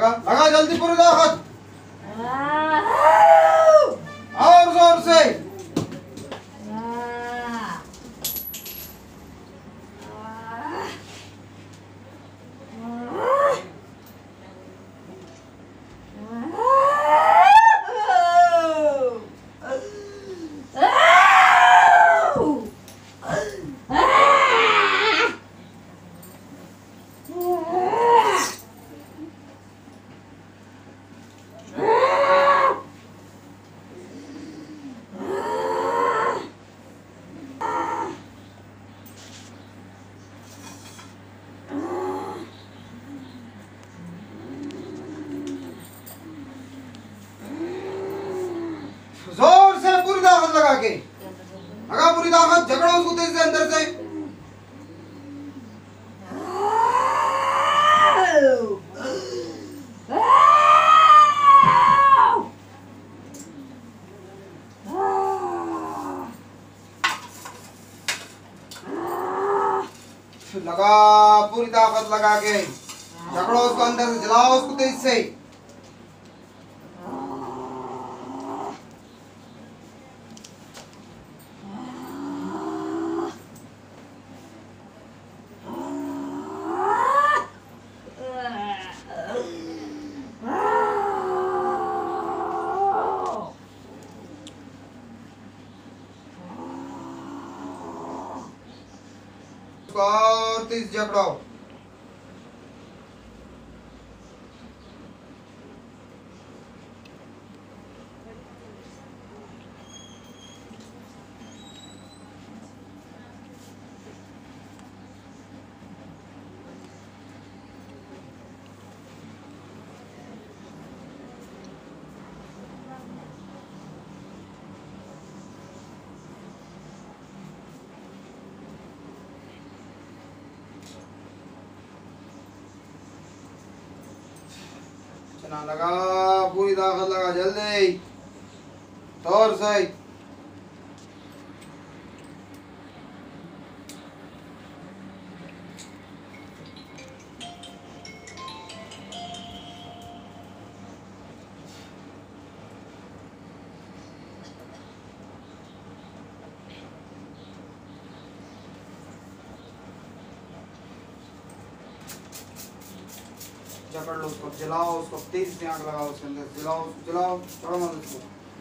लगा लगा जल्दी पूरी ताकत और जोर से। जोर से पूरी ताकत लगा के लगा पूरी ताकत झगड़ा उसको तेज से अंदर से। लगा पूरी ताकत लगा के झगड़ा उसको अंदर से जलाओ उसको तेज से। और तेज झगड़ाओ चना लगा पूरी ताकत लगा जल्दी जोर से। जकड़ लो उसको जलाओ उसको तेज से आग लगाओ उसके अंदर जलाओ जलाओ छोड़ो मत उसको।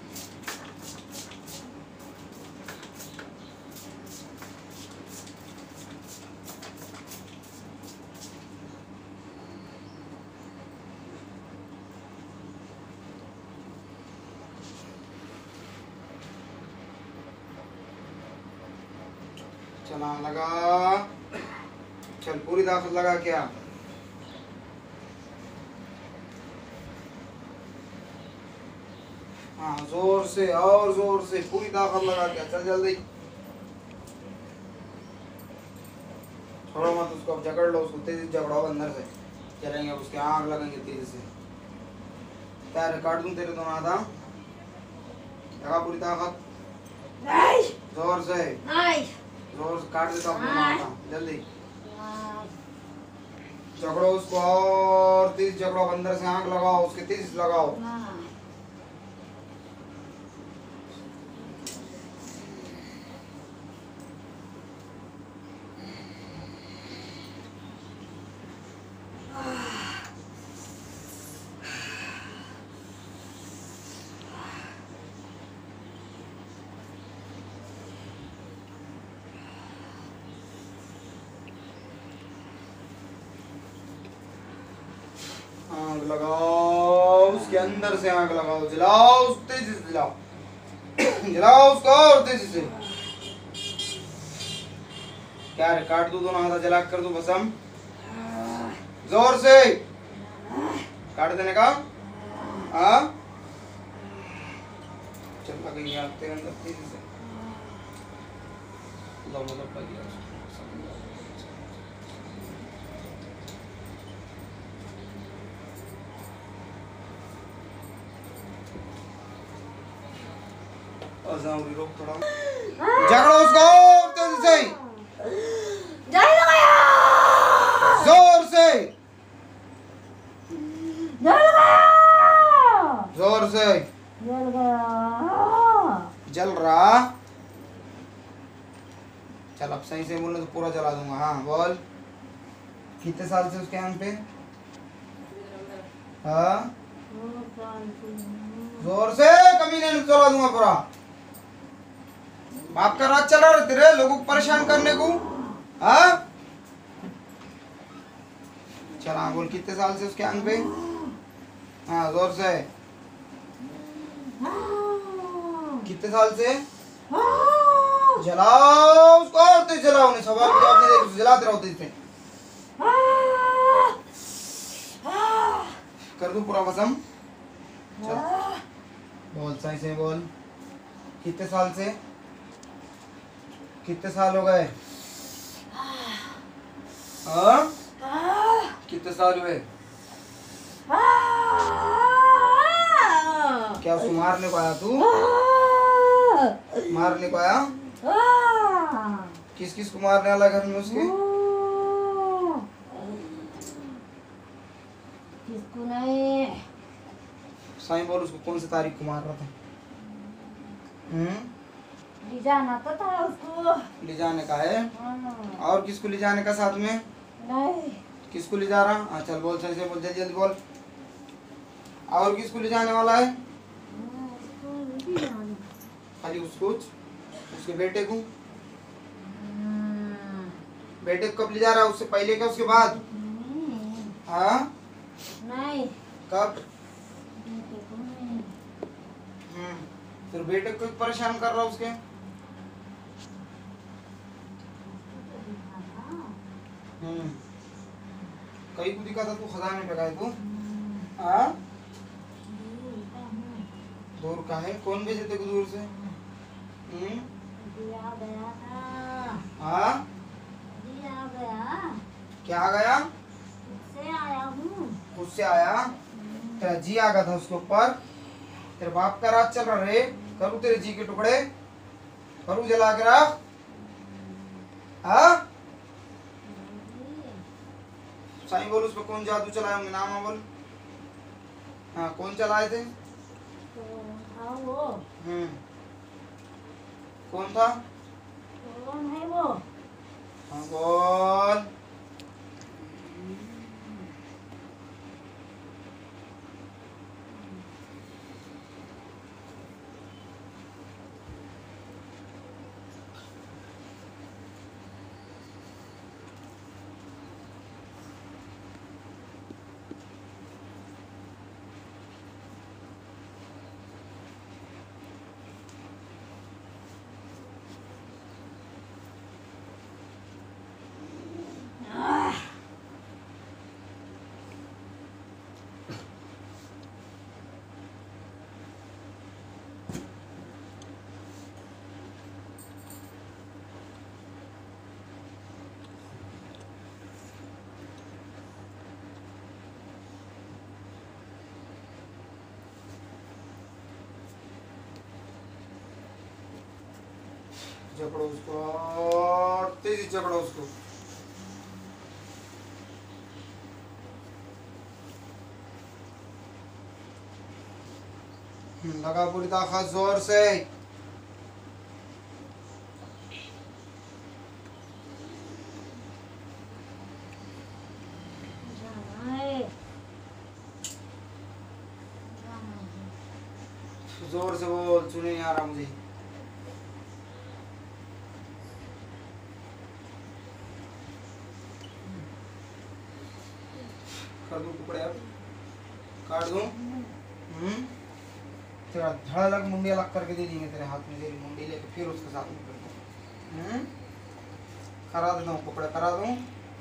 चला लगा चल पूरी ताकत लगा क्या हाँ जोर से और जोर से पूरी ताकत लगा के चल जल्दी छोड़ो मत उसको। अब जकड़ लो उसको तेजी से झगड़ाओ अंदर से चलेंगे उसके आग लगेंगे तेजी से। क्या काट दूं तेरे दोनों हाथ लगा पूरी ताकत जोर से जोर से काट देता हूँ जल्दी झगड़ो उसको और तेज झगड़ो अंदर से आग लगाओ उसके तेज लगाओ। आग लगाओ उसके अंदर से आग लगाओ जलाओ उस तेजी से जलाओ जलाओ उसको और तेजी से। क्या रे काट दो दोनों हाथ जला कर दो भस्म जोर से काट देने का। हाँ चल लगेंगे आप तेरे अंदर तेजी से लो मतलब लगी रोक थोड़ा झगड़ो उसको तेजी से जोर से जल गया। जोर से। जल गया। जल रहा। चल अब सही से बोलना तो पूरा जला दूंगा। हाँ बोल। कितने साल से उसके आंख पे? हाँ जोर से, कमी नहीं जला दूंगा पूरा। बाप का राज चला रहे तेरे लोगों को परेशान करने को। हाँ चल हाँ बोल, कितने साल से उसके आंख पे? हाँ जोर से। कितने साल से? जलाओ उसको और तेज जलाओ। नहीं सवाल जवाब नहीं देगी, जलाते रहो तेज से। कर दूं पूरा भस्म? चल बोल सही से बोल। कितने साल से? कितने साल हो गए? हाँ कितने साल हुए? क्या उसको मारने को आया तू? मारने को आया? किस किस को मारने वाला घर में उसके? किसको नहीं? साईं बोल, उसको कौन सी तारीख को मार रहा था? ले जाना तो था उसको। ले जाने का है? और किसको ले जाने का साथ में? नहीं। किसको ले जा रहा? हाँ चल बोल सही से बोल, जल्दी जल्दी बोल। और किसको ले जाने वाला है? खाली उसको? उसके बेटे को? बेटे को कब ले जा रहा है? उससे पहले क्या उसके बाद? हाँ नहीं। कब? फिर बेटे को परेशान कर रहा उसके? कहीं को दिखा था तू खजाने पे गए तू? हाँ दूर का है? कौन भेजे तेरे को दूर से? दिया गया था। हाँ दिया गया। क्या आ गया? उससे आया हूँ। उससे आया? तेरा जी आ गया था उसके ऊपर? तेरे बाप का राज चल रहा रे। करूँ तेरे जी के टुकड़े? करूँ जला के रख? हाँ साईं बोल, उस पर कौन जादू चलाया? उनके नाम बोल। हाँ कौन चलाए थे? वो कौन था? कौन है वो? हाँ बोल। जकड़ो उसको और तेजी जकड़ो उसको। लगा पूरी ताकत जोर से। जोर से बोल, सुने नहीं आ रहा मुझे। कर दूं टुकड़े अब? काट दूं? तेरा धड़ अलग मुंडी अलग करके दे देंगे तेरे हाथ में। तेरी मुंडी लेके फिर उसके साथ में कर दूं। करा देता हूँ, टुकड़े करा दूं।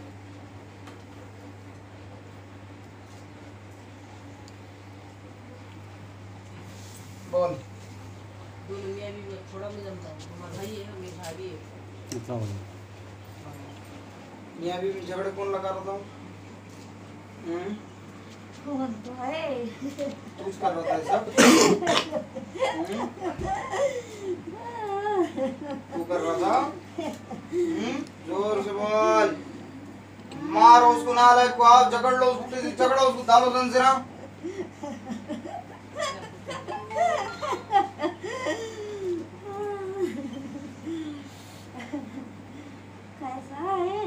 बोल। थोड़ा में जमता है। हमारा भाई है, मेरे भाभी है। कितना बोला? यहाँ भी झगड़े कौन लगा रहा था? कौन तो है? तू कर रहा था सब? तू कर रहा था? जोर से बोल। मारो उसको, नालायक को। आप झगड़ लो उसको, झगड़ो उसको, डालो जंजीरा। कैसा है?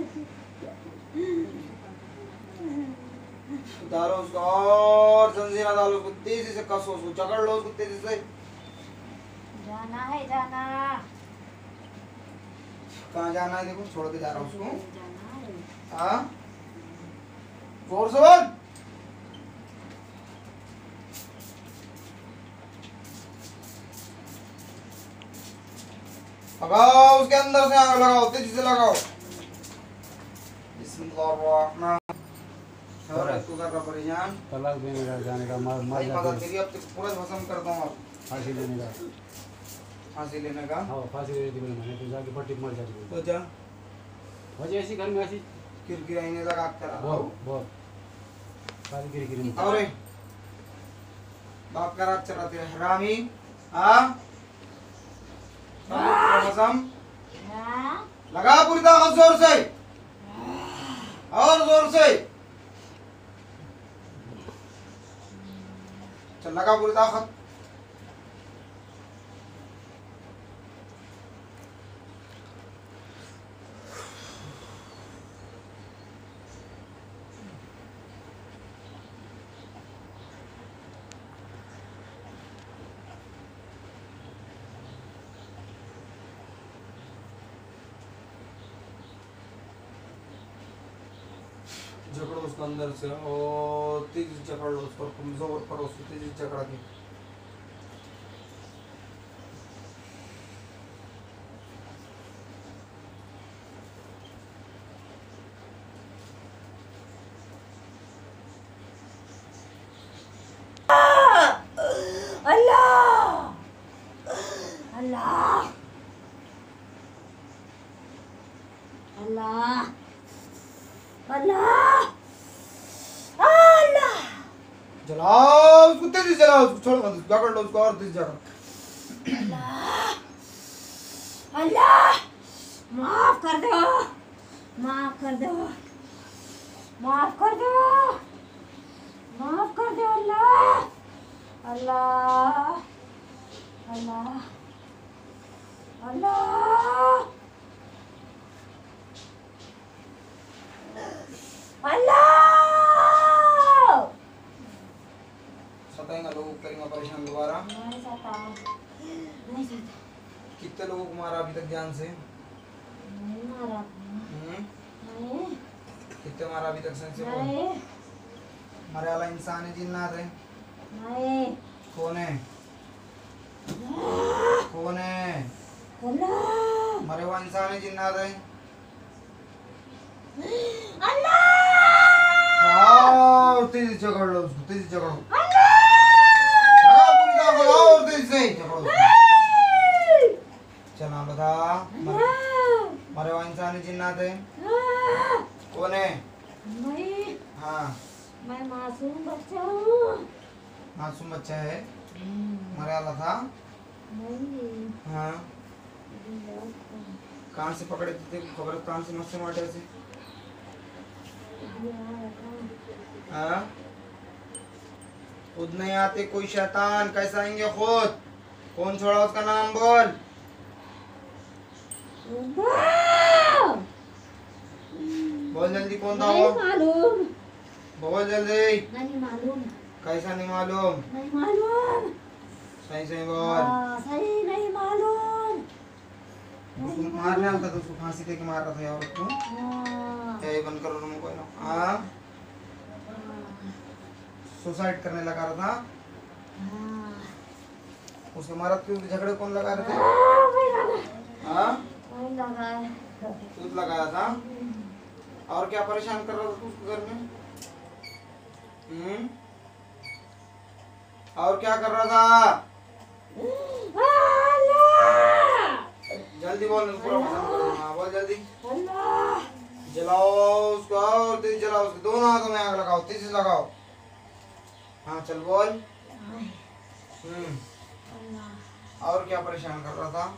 डालो उसको और जंजीरा डालो उसको, तेजी से कसो उसको, जकड़ लो उसको तेजी से। जाना है जाना। कहाँ जाना है? देखो छोड़ के जा रहा हूँ उसको। जाना है। हाँ जोर से बोल। लगाओ उसके अंदर से आग लगाओ, तेजी से लगाओ। बिस्मिल्लाह। और इसको कर रहा परेशान। तलाक देने का, जाने का, मर भाई मदद जाते तेरी अब तक पूरा भस्म कर दूंगा। फांसी देने का। फांसी लेने का हाँ फांसी दे दी मैंने, तो जाके पट्टी मर जाती तो जा वजह ऐसी घर में ऐसी किरकिराई ने लगा कर बहुत बहुत सारी गिरी और बाप का रात चला तेरे हरामी। हाँ भस्म हाँ? लगा पूरी ताकत जोर से और जोर से चल, लगा पूरी ताकत। जकड़ो उसको अंदर से और तेजी से जकड़ लो उसको, जोर पर उसको तेजी से जकड़ा के। अल्लाह अल्लाह अल्लाह अल्लाह अल्लाह। जलाओ उसको, तेजी से जलाओ उसको, छोड़ मत, जकड़ लो उसको और तेजी से जकड़। अल्लाह माफ कर दो, माफ कर दो, माफ कर दो, माफ कर दो। अल्लाह अल्लाह अल्लाह अल्लाह अल्लाह। सताएंगा लोगों को, करेंगे परेशान दोबारा। नहीं सता, नहीं सता, कितने लोगों को मारा अभी तक जान से? नहीं मारा, नहीं कितने मारा अभी तक से? नहीं मरे वाला इंसान है, जिन्नात है? नहीं। कौन है? कौन है? अल्लाह मरे हुआ इंसान है, जिन्नात है? अल्लाह हाँ तेजी से जकड़ लो उसको, तेजी से जकड़ो। और तेजी से जकड़ो उसको। चला बता, मरे हुआ इंसान है, जिन्नात है? कौन है? मैं हाँ मैं मासूम बच्चा हूँ। मासूम बच्चा है, मरे वाला था। नहीं हाँ कहाँ से पकड़े थे? खबर कहाँ से? मस्से माटे से? हाँ खुद नहीं आते कोई शैतान, कैसे आएंगे खुद? कौन छोड़ा उसका नाम बोल। बोल जल्दी, कौन था वो? नहीं मालूम, बोल जल्दी। नहीं मालूम, कैसा नहीं मालूम? नहीं मालूम। सही सही बोल। हाँ, सही नहीं मालूम। उसको मारने वाला था तो उसको फांसी दे के मार रहा था यार उसको। हाँ, क्या ये बंद करो तुम कोई ना। हाँ सुसाइड करने लगा रहा था। हाँ, उसके मारा क्यों? झगड़े कौन लगा रहे थे? वही लगा, हाँ वही लगा है। दूध लगाया था। और क्या परेशान कर रहा था तू उसको घर में? और क्या कर रहा था? अल्लाह जल्दी बोल, पूरा पसंद कर दूंगा। बोल जल्दी। अल्लाह जलाओ उसको और तेज जलाओ उसके, दोनों हाथों में आग लगाओ, तेजी से लगाओ। हाँ चल बोल। और क्या परेशान कर रहा था?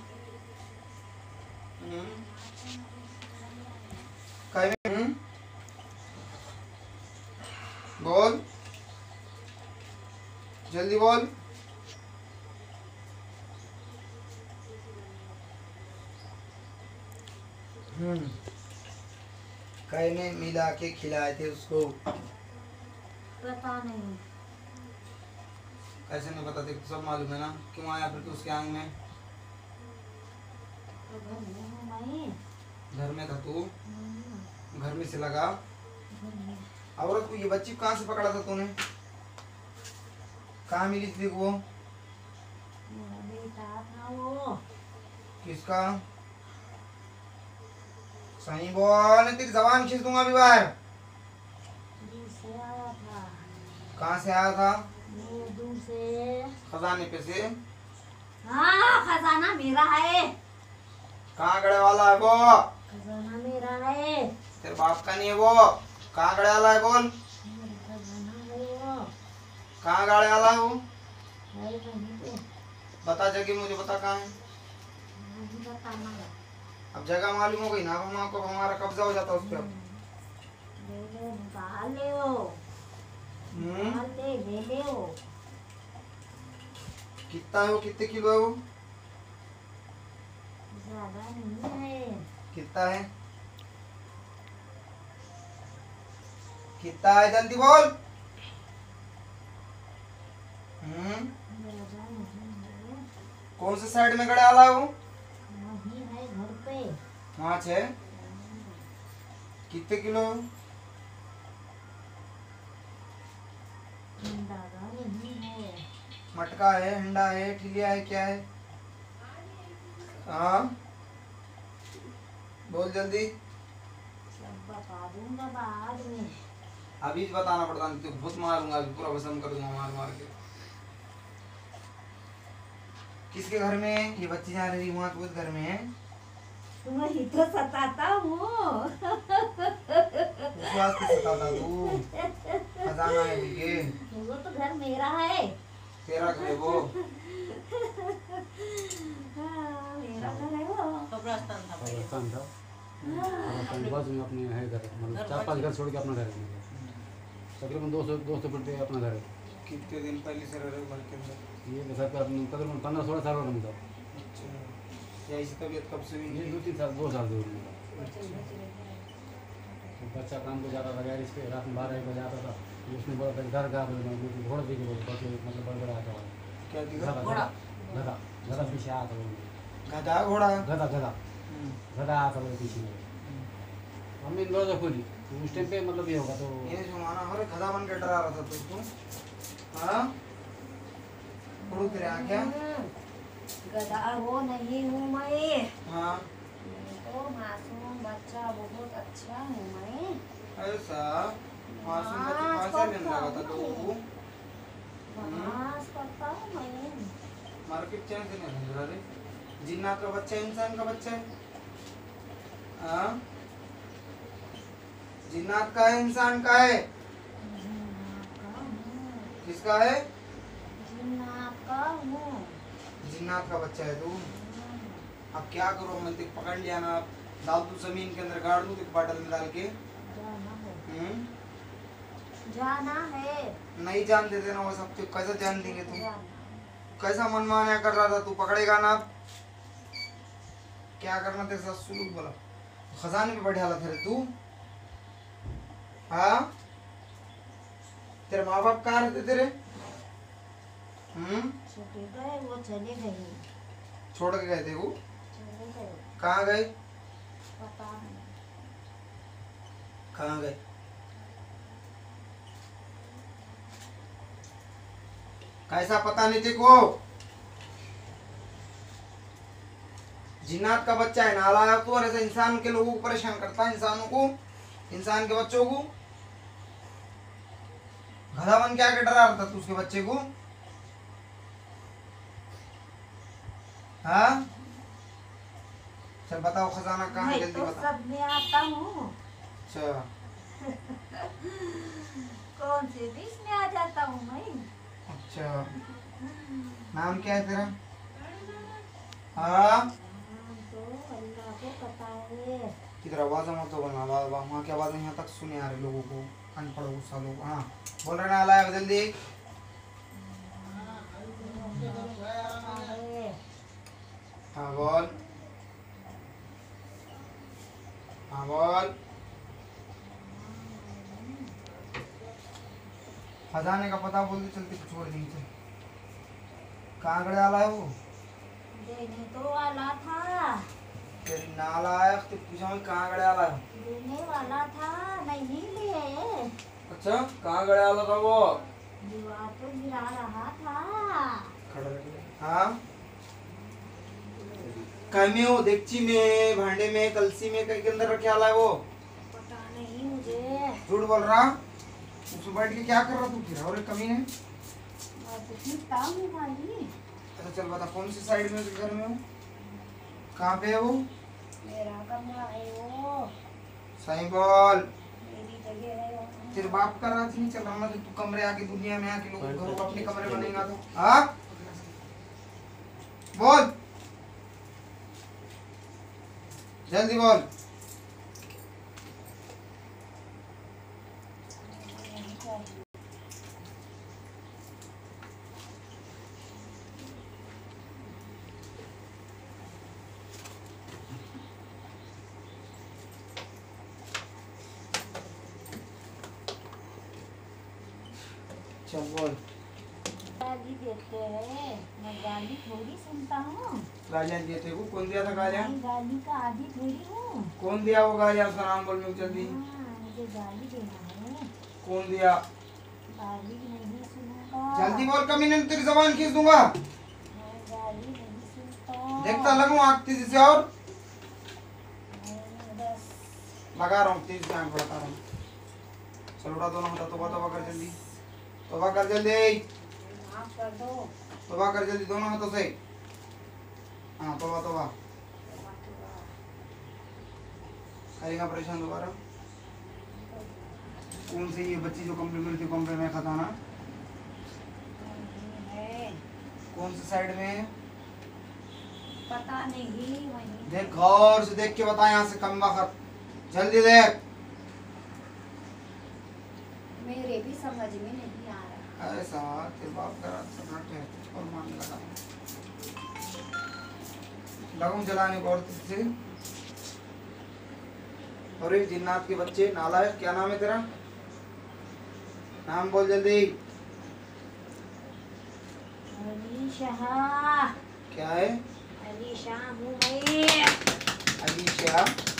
कहीं बोल। जल्दी बोल। कहने मिला के खिलाए थे उसको। पता नहीं। कैसे नहीं पता, तेरे को सब मालूम है ना क्यों आया फिर तू उसके आंग में। तो घर में हूँ मैं। घर में था तू, घर में से लगा। घर में। औरत को ये बच्ची कहाँ से पकड़ा था तूने, कहाँ मिली थी वो। मेरा बेटा था वो। किसका, सही बोल, तेरी जबान खींच दूंगा अभी बाहर। दूर से आया था। कहाँ से आया था, वो दूर से। खजाने पे से। हाँ खजाना मेरा है। कहाँ गड़े वाला है वो, खजाना मेरा है। तेरे बाप का नहीं है वो। कहाँ गड़े वाला है बोल, मेरा खजाना है वो। कहाँ गड़े वाला है वो, है कहीं पे। बता जगह मुझे, बता कहाँ है। नहीं बताना है। अब जगह मालूम हो गई ना, अब हमको हमारा कब्जा हो जाता उस पर। ले ले निकाल ले वो। निकाल ले ले वो। कितना है वो, कितने किलो है वो, ज्यादा नहीं है। कितना है, कितना है, जल्दी बोल। ज्यादा नहीं है। कौन से साइड में गड़े वाला है वो, वही है घर पे। वहाँ है। कितने किलो, ज्यादा नहीं है। मटका है, अंडा है, ठिलिया है, क्या है। हाँ बोल जल्दी। सब बता दूंगा बाद में। अभी बताना पड़ता, नहीं तो बहुत मारूंगा, अभी पूरा भस्म कर दूंगा मार मार के। किसके घर में ये बच्ची जा रही, वहाँ तो घर में है। वही तो सताता हूँ। उस वास्ते सताता तू, खजाना है ये। वो तो घर मेरा है। तेरा घर है वो। हाँ, मेरा घर है वो। कब्रस्तान था पहले। कब्रिस्तान था, कब्रिस्तान के बाजू में अपने है घर, मतलब 4-5 घर छोड़ के अपना घर है। तकरीबन 200 फीट पे अपना घर है। कितने दिन पहले से रह रहे हो घर के अंदर। ये घर पे अपने तकरीबन 15-16 साल हो गए मुझे। अच्छा, या ऐसी तबीयत कब से हुई ये है? 2-3 साल 2 साल से हो गया। बच्चा काम को जाता था गैरिज पे, रात में 12-1 बजे आता था। उसने बोला था घर का घोड़ा देखे बोले, मतलब बड़ा आता है क्या दिखा, घोड़ा। गधा गधा पीछे आया था वो। गधा घोड़ा। गधा गधा गधा आया था वो पीछे में। हमने दरवाजा खोली तो उस टाइम पे मतलब ये होगा तो ये सुनाना, अरे गधा बन के डरा रहा था तू। हाँ उड़ू तेरे यहाँ क्या। गधा वो नहीं हूँ मैं। हाँ तो मासूम बच्चा बहुत अच्छा हूँ मैं। ऐसा, मासूम बच्चे कहाँ से लेने लगा था तू। बदमाश करता हूँ मैं। मार्केट चैन से नहीं समझ रहे, जिन्नात का बच्चा इंसान का बच्चा है। हाँ जिन्नात का है, इंसान का है, जिन्नात का हूँ। किसका है, जिन्नात का हूँ। जिन्नात का बच्चा है तू। अब क्या करो, मैं तेरे पकड़ लिया ना, डाल तू जमीन के अंदर, गाड़ दूं तेरे बाटल में डाल के। जाना है। हम्म, जाना है। नहीं जान देते ना वो सब, तो कैसे जान देंगे तुम। जाना। कैसा मनमाना कर रहा था तू, पकड़ेगा ना अब। क्या करना तेरे साथ सुलूक बोला, खजाने पे बैठा था रे तू। हाँ तेरे माँ बाप कहाँ रहते तेरे। छोटे गए वो चले गए। छोड़ के गए थे वो, चले गए। कहाँ गए, पता नहीं। कहाँ गए। कैसा पता नहीं तेरे को, जिन्नात का बच्चा है, नालायक तू। और ऐसे इंसान के लोगों को परेशान करता है, इंसानों को, इंसान के बच्चों को। गधा बन क्या के डरा रहा था तू उसके बच्चे को। हाँ चल बताओ खजाना कहाँ है, मैं जल्दी तो बता। सब में आता हूँ। अच्छा कौन से बीच में आ जाता हूँ मैं। अच्छा, नाम क्या है तेरा। हाँ तो अल्लाह को पता है। किधर आवाज मत तो बना, वहाँ की आवाज यहाँ तक सुने आ रहे लोगों को, अनपढ़ गुस्सा लोग। हाँ बोल रहे ना, लाया जल्दी। अरे हाँ बोल, हाँ बोल। खजाने का पता बोल दे चलते छोड़ दी थे। कहाँ गड़े आला है वो? देने तो वाला था, तेरी नाला आया तो पूछा मैं कहाँ गड़े आला है? देने वाला था, नहीं लिए। अच्छा कहाँ गड़े आला था वो? दीवार तो गिरा रहा था। खड़ा रख। हाँ कहीं में हो? देगची में, भांडे में, कलसी में, कहीं के अंदर रखे आला है वो? पता नहीं मुझे। झूठ बोल रहा? उसमें बैठ के क्या कर रहा तू फिर? और एक कमी है। मैं कुछ नहीं काम ही वाली। अच्छा चल बता कौन सी साइड में घर में हो? कहाँ पे है वो? मेरा कमरा है वो, सही बोल। मेरी जगह है वो। तेरे बाप का राज नहीं चल रहा ना? तू कमरे आके दुनिया में आके लोग घरों को अपने कमरे बनेगा तो? हाँ बोल, जल्दी बोल। चल बोल। गाली देते हैं, मैं गाली थोड़ी सुनता हूँ। गालियाँ दिए थे वो? कौन दिया था गालियाँ? मैं गाली का आदी थोड़ी हूँ। कौन दिया वो गालियाँ? उसका नाम बोल मेरे को जल्दी। हाँ, मुझे गाली देना है। कौन दिया? गाली नहीं सुनूंगा। जल्दी बोल, कमी नहीं तेरी जबान खींच दूंगा। मैं गाली नहीं सुनता। देखता लगूं आँख तेजी से और बस लगा रहा हूँ, तेजी से आँख बढ़ा रहा हूँ। चल उठा दोनों हाथ, तौबा तौबा कर जल्दी, तौबा कर जल्दी, माफ कर दो। तौबा कर जल्दी दोनों हाथों से। हाँ तौबा तौबा। करेगा परेशान दोबारा? कौन सी ये बच्ची जो कमरे में थी, कमरे में खाता ना? कौन सी साइड में है? पता नहीं वही। देख गौर से देख के बता, यहाँ से कम वक्त, जल्दी देख। मेरे भी समझ में नहीं आ रहा। ऐसा तेरे बाप का रात सनाट है और मान लगा लगूं जलाने को और तुझसे। और एक जिन्नात के बच्चे नालायक, क्या नाम है तेरा? नाम बोल जल्दी। अली शाह। क्या है? अली शाह हूँ मैं। अलीशा?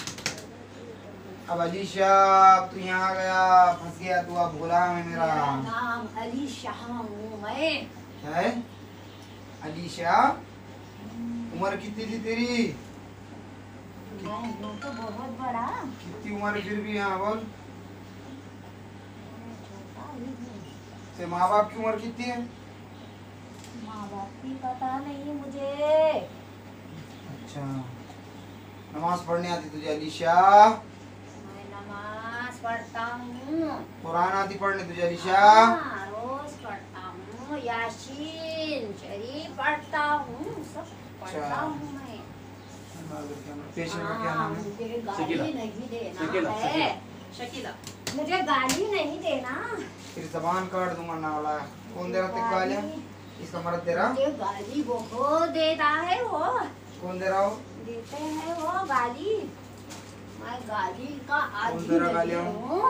अब अलीशा अब तू यहाँ आ गया, फंस गया तू, अब गुलाम है मेरा। मेरा नाम अली शाह हूँ मैं। क्या है? अलीशा? उम्र कितनी थी तेरी? मैं हूँ तो बहुत बड़ा। कितनी उम्र फिर भी? यहाँ बोल। मैं छोटा ही हूँ। तेरे माँ बाप की उम्र कितनी है? माँ बाप की पता नहीं मुझे। अच्छा, नमाज पढ़ने आती तुझे अलीशा? मैं नमाज पढ़ता हूँ। कुरान आती पढ़ने तुझे अलीशा? हाँ, रोज पढ़ता हूँ। यासीन शरीफ पढ़ता हूँ, सब पढ़ता हूँ मैं। पेशेंट का क्या नाम है? मुझे शकीला। गाली नहीं देना शकीला, है। शकीला। मुझे गाली नहीं देना। फिर जबान काट दूंगा ना वाला। कौन दे रहा तेरे को गालियाँ? इसका मर्द दे रहा? मुझे गाली बहुत देता है वो। कौन दे रहा हो? देते हैं वो गाली। मैं गाली का कौन आदी दे रहा नहीं गालियाँ? हूँ।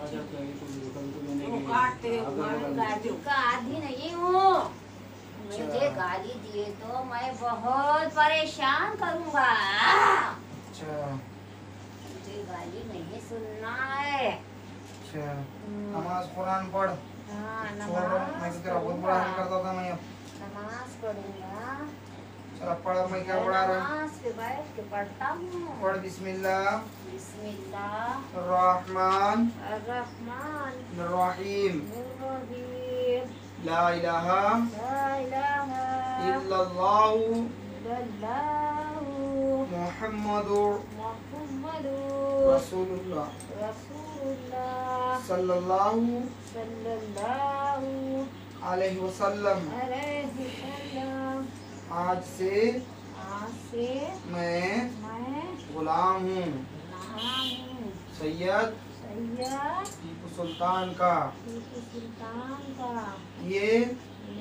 वो काटते हैं, मैं गाली का आदी नहीं हूँ। मुझे गाली दिए तो मैं बहुत परेशान करूँगा। अच्छा मुझे गाली नहीं सुनना है। अच्छा, नमाज कुरान पढ़। हाँ, छोड़ रहा हूँ, मैं तो तेरा बहुत बुरा हाल करता था मैं अब। नमाज पढ़ूंगा। चल अब पढ़, मैं क्या पढ़ा रहा हूँ? नमाज पे बैठ के पढ़ता हूँ। पढ़ बिस्मिल्लाह बिस्मिल्लाह रहमान अर्रहमान रहीम, अर्रहीम। ला इलाहा ला इलाहा इल्लल्लाहु इल्लल्लाहु मुहम्मदुर मुहम्मदुर रसूलुल्लाह रसूलुल्लाह सल्लल्लाहु सल्लल्लाहु अलैहि वसल्लम। अलैहि वसल्लम। आज से आज से मैं मैं गुलाम हूँ गुलाम हूँ सैयद सैयद टीपू सुल्तान का। टीपू सुल्तान का। ये ये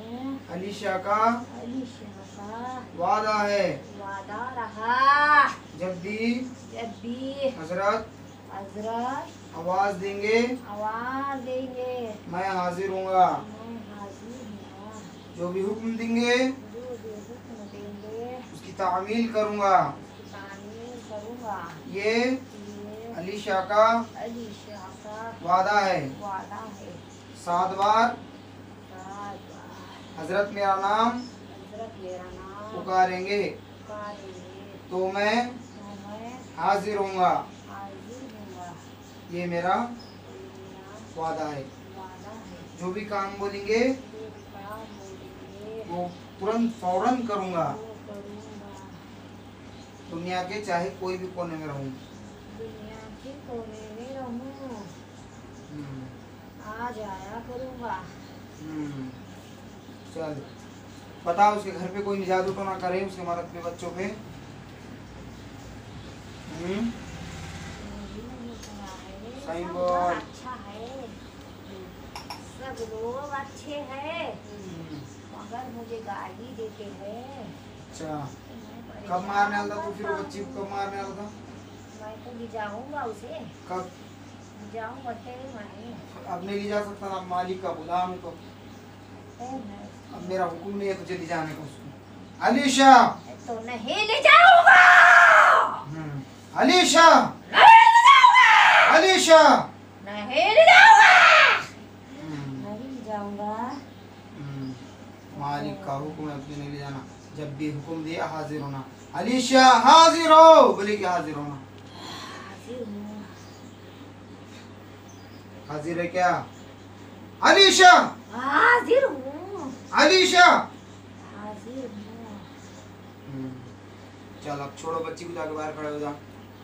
अलीशा का अलीशा का वादा है वादा रहा, जब भी हजरत हजरत आवाज देंगे आवाज देंगे, मैं हाजिर हूँगा। मैं हाजिर हूँ। जो भी हुक्म देंगे जो भी हुक्म देंगे उसकी तामील करूँगा। उसकी तामील करूँगा। ये ये अलीशा का अलीशा का वादा है। वादा है। 7 बार सात बार हजरत मेरा नाम हजरत मेरा नाम पुकारेंगे पुकारेंगे तो मैं तो मैं हाजिर हूँगा। हाजिर हूँगा। ये मेरा ये मेरा वादा है। वादा है। जो भी काम बोलेंगे जो काम बोलेंगे वो तुरंत फौरन करूँगा। वो करूँगा। दुनिया के चाहे कोई भी कोने में रहूँ। दुनिया के कोने में रहूँ, हम्म, आ जाया करूँगा। हम्म, चल बता उसके घर पे कोई जादू तो ना करे उसके मर्द पे बच्चों पे। सही सब बोल। अच्छा है, सब लोग अच्छे हैं, मगर मुझे गाली देते हैं। अच्छा मैं कब परेशान मारने वाला था तू फिर वो करता बच्ची को हूँ। कब मारने वाला था? मैं तो ले जाऊंगा उसे, कब? ले जाऊंगा तेरे माने। अब नहीं ले जा सकता ना, मालिक का गुलाम है तो। अब मेरा हुक्म नहीं है तुझे ले जाने का उसको। अलीशा तो नहीं ले जाऊंगा, अलीशा नहीं ले जाऊंगा, अलीशा नहीं ले जाऊंगा, नहीं ले जाऊंगा। मालिक का हुक्म है तुझे नहीं ले जाना। जब भी हुक्म दिया हाजिर होना। अलीशा हाजिर हो, बोले कि हाजिर होना। हाजिर हूँ। हाजिर है क्या? अलीशा हाजिर हूँ, अलीशा। हाजिर हूँ। चल अब छोड़ो बच्ची को, जाके बाहर खड़े हो जा।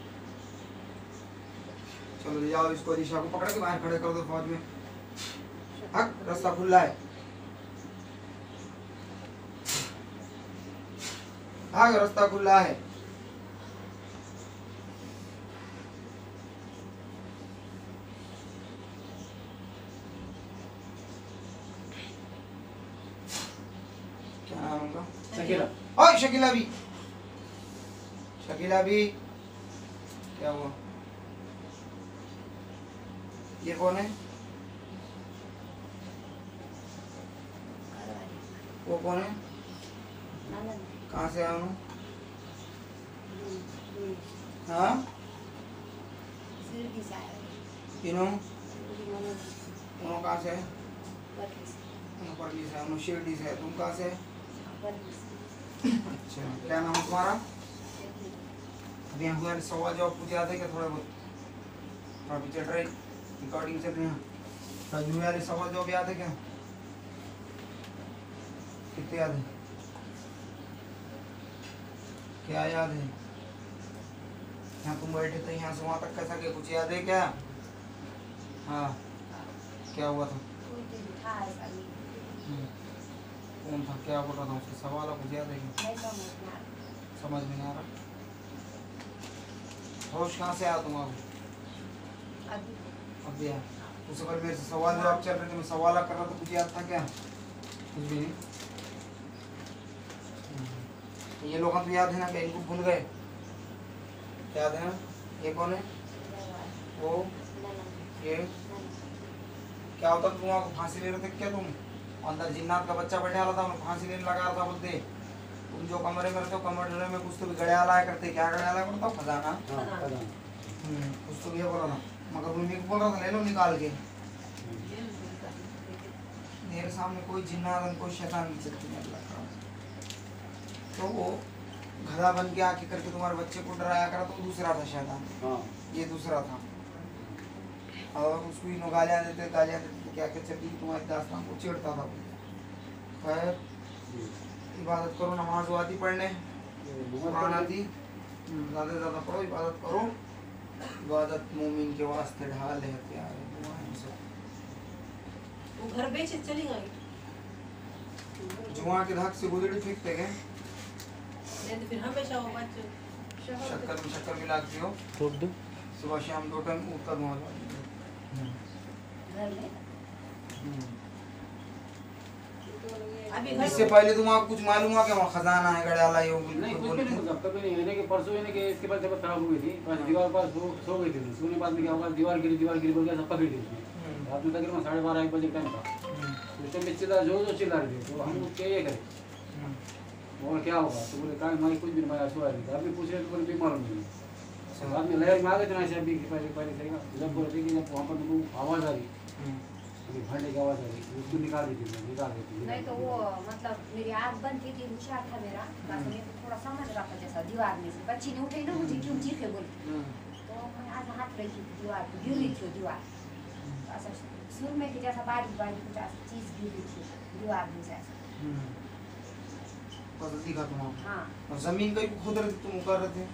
चलो ले जाओ इसको, अलीशा को पकड़ के बाहर खड़े कर दो फौज में। हक रास्ता खुला है, भाग रास्ता खुला है। क्या नाम है उनका? शकीला ओए शकीला भी, शकीला भी क्या हुआ? ये कौन है? वो कौन है? कहाँ से आया हूँ? हाँ तीनों दोनों कहाँ से है? दोनों परली से, दोनों शिरडी से है। तुम कहाँ से है? अच्छा क्या नाम है तुम्हारा? अभी यहाँ तुम्हारे सवाल जवाब कुछ याद है क्या? थोड़ा बहुत थोड़ा भी चल रही रिकॉर्डिंग चल रही है। तजुर्बे वाले सवाल जवाब याद है क्या? कितने याद है? क्या याद है? यहाँ तुम बैठे थे, यहाँ से वहाँ तक कैसा क्या कुछ याद है क्या? हाँ क्या हुआ था? कौन था? क्या बोल रहा था? उसके सवाल कुछ याद है क्या? समझ में नहीं आ रहा। होश कहाँ से आया तुम? अब भी आया। उससे पहले मेरे से सवाल जवाब चल रहे थे, मैं सवाल कर रहा था, कुछ याद था क्या? कुछ भी नहीं। ये लोग तो याद है ना, क्या इनको भूल गए? याद है ना? ये कौन है? वो ये क्या होता? तुम वहाँ फांसी ले रहे थे क्या? तुम अंदर जिन्नात का बच्चा बैठा वाला था, उन्हें फांसी लेने लगा रहा था। बोलते तुम जो कमरे में रहते हो, कमरे में कुछ तो भी गड़े आला करते। क्या गड़े आला करता? खजाना। कुछ तो भी बोला था, मगर मम्मी को बोल रहा था ले लो निकाल के। मेरे सामने कोई जिन्नात कोई शैतान नहीं चलती मेरे लगा। तो वो गधा बन के आके करके तुम्हारे बच्चे को डराया करा, तो दूसरा था शैतान। ये दूसरा था। और उसको ही गालियाँ देते क्या क्या चली तुम्हारी दास्तान को चिढ़ता था। खैर इबादत करो, नमाज आती पढ़ने, कुरान आती, ज़्यादा से ज़्यादा पढ़ो, इबादत करो। इबादत मोमिन के वास्ते ढाल है, प्यार है, दुआएं सब। वो घर बेच चली गई। जुआ के धाक से गुदड़ी फेंकते गए। नहीं तो फिर हमेशा वो बच्चे शक्कर में शक्कर मिलाती हो, सुबह शाम 2 टाइम उसका धुआं घर में हम्म। तो ये अभी घर इससे पहले तुम्हारा कुछ मालूम हुआ कि वहाँ खजाना है गड़ियाला ये वो नहीं कुछ भी बोलते नहीं थे? मतलब कभी नहीं यानी कि परसों यानी कि इसके बाद तबीयत खराब हो गई थी बस दीवार पास सो गई थी सोने बाद में क्या हुआ दीवार गिरी बोल के सब पकड़ ली उसने रात में तकरीबन 12:30 1 बजे टाइम था उस टाइम में चिल्ला जो चिल्ला रही थी तो हम लोग क्या ये करें और क्या होगा तो बोले कहा मैं कुछ भी नहीं सोया नहीं था अभी पूछ रहे तो बोले बीमार नहीं बाद में लहर में आ गए थे ना ऐसे अभी पहले सही जब बोल रहे कि जब वहाँ पर तुमको आवाज़ आ रही अभी भांडे की आवाज़ आ रही उसको निकाल दी थी नहीं तो वो मतलब मेरी आँख बंद थी होशियार था मेरा बस मेरे को थोड़ा समझ रहा था जैसा दीवार में से बच्ची ने उठे ना मुझे क्यों चीखे बोल तो मैं आज हाथ रही थी दीवार पे गिर रही थी वो दीवार ऐसा सुर में कि जैसा बारीक बारीक कुछ ऐसा चीज़ गिर रही थी दीवार में से ऐसा बस दिखा तुम्हारा हाँ और जमीन कहीं खुद रहे तुम कर रहे थे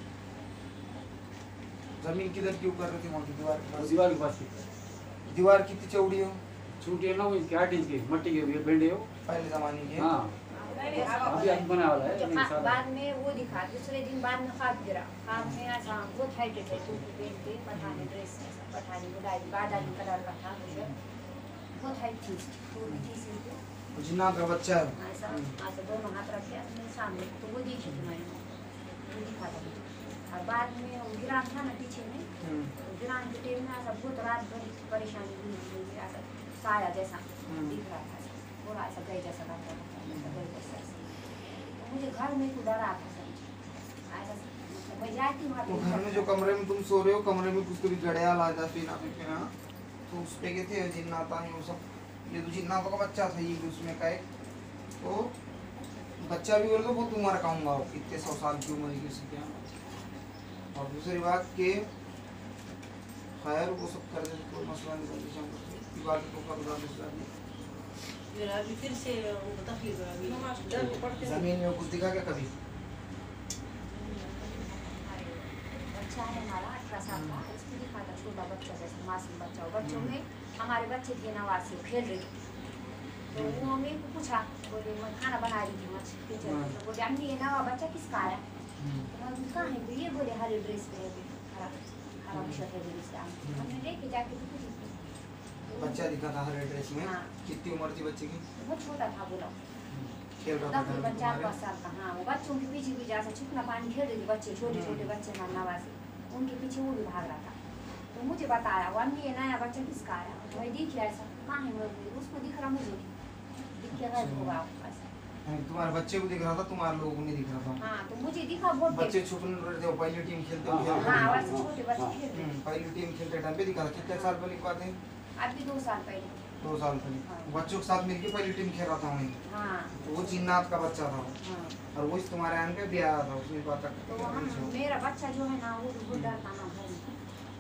जमीन किधर क्यों कर रहे थे वहाँ की दीवार के पास? दीवार के पास थी दीवार कितनी चौड़ी हो छोटी है ना वो 8 इंच की मट्टी की बेंडे हो पहले जमाने की? हाँ अभी आज बना वाला है मुझे नहीं सारा बाद में वो दिखा दूसरे दिन बाद में खाद गिरा खाद में ऐसा बहुत हाइट है टूटी पेट पे पठानी ड्रेस ऐसा पठानी गुलाबी बादामी कलर का था मुझे बहुत हाइट थी टूटी थी सिर पे जिन्नात का बच्चा है ऐसा ऐसा दोनों हाथ रख के मेरे सामने तो वो देखी थी मैंने वो दिखा था मुझे और बाद में वो गिरान था ना पीछे में तो गिरान के टाइम में ऐसा बहुत रात भर परेशानी हुई ऐसा साया जैसा दिख रहा था थोड़ा ऐसा गए जैसा लगता था तो मुझे घर में तो डरा था सब ऐसा मतलब मैं जाती हूँ तो घर में जो कमरे में तुम सो रहे हो कमरे में कुछ कभी गड़ियाल आ जाती ना फिर तो उस पे के थे जिन्नात आए वो सब ये तो जिन्नातों का बच्चा था ये भी उसमें का एक तो बच्चा भी बोले तो वो तुम्हारा कहूँगा इतने 100 साल की उम्र की उसकी क्या और दूसरी बात के खैर वो सब कर देते कोई मसला नहीं दीवार के ऊपर उड़ा दूसरा फिर अभी फिर से उनको तकलीफ है अभी डर पड़ते हैं जमीन में कुछ दिखा क्या कभी? बच्चा है हमारा 18 साल का उसको दिखा था छोटा बच्चा जैसे मासूम बच्चा हो बच्चों में हमारे बच्चे थे नवासी खेल रहे थे तो वो मम्मी को पूछा बोले मैं खाना बना रही थी मच्छी किचन में तो बोले अम्मी ये नवा बच्चा किसका आया तो मैं कहाँ है तो ये बोले हरे ड्रेस पे हरा शर्ट है ड्रेस पे हमने लेके जाके पूछी बच्चा दिखा था हरे ड्रेस में हाँ। कितनी उम्र थी बच्चे की? बहुत छोटा था बोला खेल रहा था घर में तकरीबन 4-5 तुम्हारे? साल का हाँ वो बच्चों के पीछे भी जैसा छिपना पानी खेल रहे थे बच्चे छोटे छोटे बच्चे ना नवासी उनके पीछे वो भी भाग रहा था तो मुझे बताया वो अम्मी ये नया बच्चा किसका आया तो मैं देखी ऐसा कहाँ है वो उसको दिख रहा मुझे दिख के गए होगा ऐसा तुम्हारे बच्चे को दिख रहा था तुम्हारे लोगों को नहीं दिख रहा था हाँ तो मुझे दिखा बहुत बच्चे छुप रहे थे वो पहली टीम खेलते हुए खेल हाँ रहे वैसे थे। छोटे बच्चे खेल रहे थे पहली टीम खेलते टाइम पे दिखा था कितने साल पहले की बात है? अभी 2 साल पहले 2 साल पहले हाँ। बच्चों के साथ मिलके पहली टीम खेल रहा था वहीं हाँ तो वो जिन्नात का बच्चा था हाँ और वो इस तुम्हारे आने पे भी आया था उसने बात तो हम मेरा बच्चा जो है ना वो भी बहुत डरता ना घर में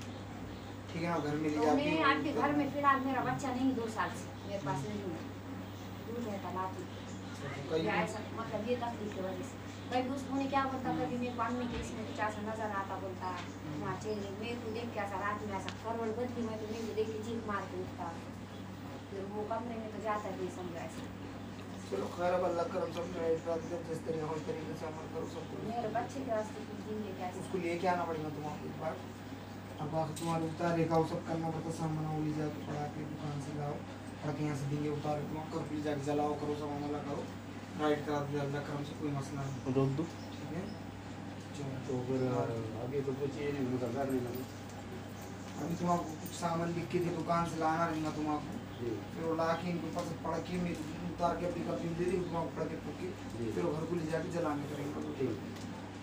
ठीक है ना घर में ले तो जाती मैं आपके घर में फिलहाल मेरा बच्चा नहीं 2 साल से मेरे पास नहीं है दूर रहता लाती या ऐसा मतलब ये तकलीफ की वजह से कभी उसको ने क्या बोलता कभी मेरे को अम्मी के इसमें कुछ ऐसा नजर आता बोलता वहाँ चेहरे मेरे को देख के ऐसा रात में ऐसा करवट बदली मैं तो मेरे को देख के चीख मार के उठता फिर वो कमरे में तो जाता नहीं समझा ऐसे चलो खैर अब अल्लाह करम सब रात जब जिस तरीके हो उस तरीके से अमल करो सब कुछ। मेरे बच्चे के वास्ते कुछ दिन लेके ऐसे उसको लेके आना पड़ेगा तुम्हारे एक बार अब बाकी तुम्हारे उतारेगा वो सब करना पड़ता सामान वो ले जाके पड़ा के दुकान से लाओ और यहाँ से देंगे उतार तुम करो फिर जाके जलाओ करो सब मामला करो राइड करा दो अल्लाह करम से कोई मसला नहीं रोक दो ठीक है चलो तो फिर आगे तो कुछ ये नहीं होगा घर नहीं लगे अभी तुम्हारा कुछ सामान लिख के दुकान से लाना रहेगा तुम्हारा जी फिर वो ला के इनके ऊपर से पढ़ के मैं उतार के अपनी कपड़ी दे दी तुम्हारा पढ़ के फूक के जी। फिर वो घर को ले जाके जलाने करेंगे ठीक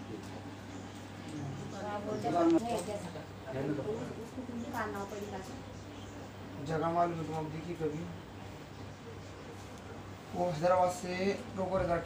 वो जैसा है जैसा उसको तुम निकालना पड़ेगा जगह मालूम है तुम अब देखी कभी वो हैदराबाद से रोको